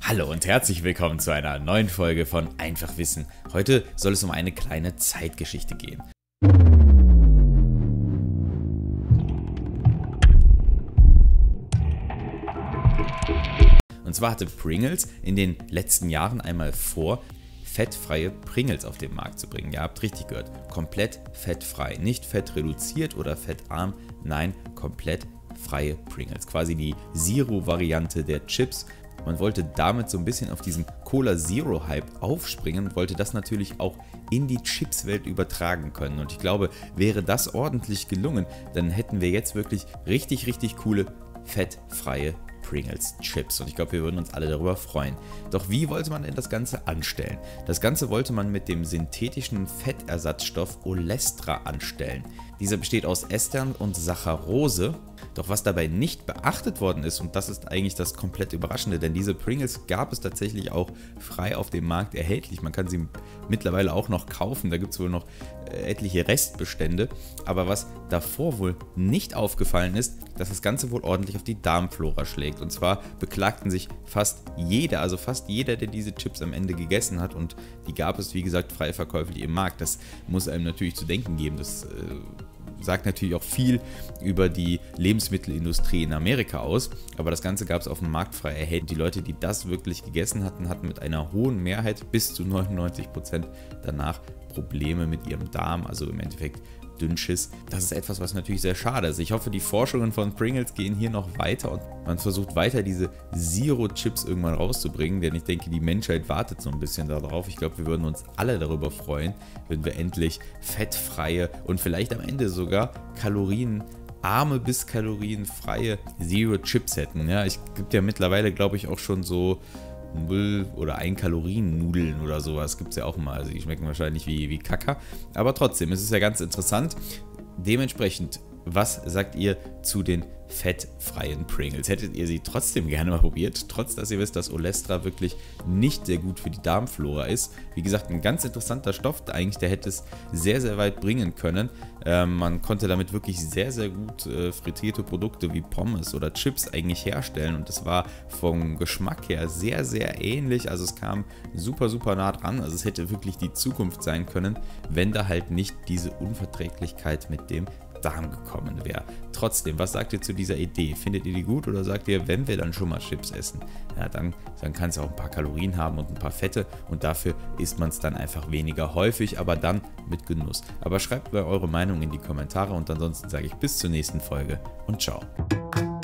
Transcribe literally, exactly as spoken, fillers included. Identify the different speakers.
Speaker 1: Hallo und herzlich willkommen zu einer neuen Folge von Einfach Wissen. Heute soll es um eine kleine Zeitgeschichte gehen. Und zwar hatte Pringles in den letzten Jahren einmal vor, fettfreie Pringles auf den Markt zu bringen. Ihr habt richtig gehört, komplett fettfrei. Nicht fettreduziert oder fettarm, nein, komplett freie Pringles. Quasi die Zero-Variante der Chips. Man wollte damit so ein bisschen auf diesen Cola-Zero-Hype aufspringen und wollte das natürlich auch in die Chips-Welt übertragen können. Und ich glaube, wäre das ordentlich gelungen, dann hätten wir jetzt wirklich richtig, richtig coole, fettfreie Pringles Chips. Und ich glaube, wir würden uns alle darüber freuen. Doch wie wollte man denn das Ganze anstellen? Das Ganze wollte man mit dem synthetischen Fettersatzstoff Olestra anstellen. Dieser besteht aus Estern und Saccharose. Doch was dabei nicht beachtet worden ist, und das ist eigentlich das komplett Überraschende, denn diese Pringles gab es tatsächlich auch frei auf dem Markt erhältlich. Man kann sie mittlerweile auch noch kaufen, da gibt es wohl noch etliche Restbestände. Aber was davor wohl nicht aufgefallen ist, dass das Ganze wohl ordentlich auf die Darmflora schlägt. Und zwar beklagten sich fast jeder, also fast jeder, der diese Chips am Ende gegessen hat, und die gab es wie gesagt frei verkäuflich im Markt. Das muss einem natürlich zu denken geben. Das äh, sagt natürlich auch viel über die Lebensmittelindustrie in Amerika aus, aber das Ganze gab es auf dem Markt frei erhältlich. Die Leute, die das wirklich gegessen hatten, hatten mit einer hohen Mehrheit bis zu neunundneunzig Prozent danach Probleme mit ihrem Darm, also im Endeffekt Dünnschiss. Das ist etwas, was natürlich sehr schade ist. Ich hoffe, die Forschungen von Pringles gehen hier noch weiter und man versucht weiter, diese Zero-Chips irgendwann rauszubringen, denn ich denke, die Menschheit wartet so ein bisschen darauf. Ich glaube, wir würden uns alle darüber freuen, wenn wir endlich fettfreie und vielleicht am Ende sogar kalorienarme bis kalorienfreie Zero-Chips hätten. Ja, es gibt ja mittlerweile, glaube ich, auch schon so null oder ein Kalorien Nudeln oder sowas gibt es ja auch immer, also die schmecken wahrscheinlich wie, wie Kacke, aber trotzdem, es ist ja ganz interessant. Dementsprechend, was sagt ihr zu den fettfreien Pringles? Hättet ihr sie trotzdem gerne mal probiert, trotz dass ihr wisst, dass Olestra wirklich nicht sehr gut für die Darmflora ist? Wie gesagt, ein ganz interessanter Stoff eigentlich, der hätte es sehr, sehr weit bringen können. Ähm, man konnte damit wirklich sehr, sehr gut äh, frittierte Produkte wie Pommes oder Chips eigentlich herstellen und es war vom Geschmack her sehr, sehr ähnlich. Also es kam super, super nah dran. Also es hätte wirklich die Zukunft sein können, wenn da halt nicht diese Unverträglichkeit mit dem Darm gekommen wäre. Trotzdem, was sagt ihr zu dieser Idee? Findet ihr die gut oder sagt ihr, wenn wir dann schon mal Chips essen, ja, dann, dann kann es auch ein paar Kalorien haben und ein paar Fette und dafür isst man es dann einfach weniger häufig, aber dann mit Genuss. Aber schreibt mir eure Meinung in die Kommentare und ansonsten sage ich bis zur nächsten Folge und ciao.